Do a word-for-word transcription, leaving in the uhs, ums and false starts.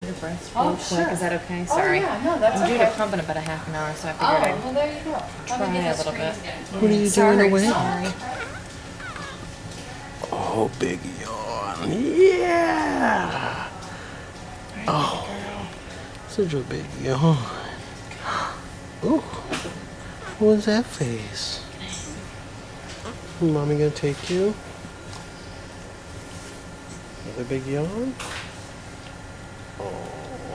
Your breast Oh, real quick. sure. Is that okay? Sorry. Oh, yeah, no, that's I'm due okay. to pump in about a half an hour, so I figured Oh, I'd well, there you go. try Let me get a the little bit. screen again. What are you Sorry, doing away? Sorry. Oh, big yawn. Yeah. Oh, such a big yawn. Oh, what was that face? Mommy gonna take you? Another big yawn? Oh.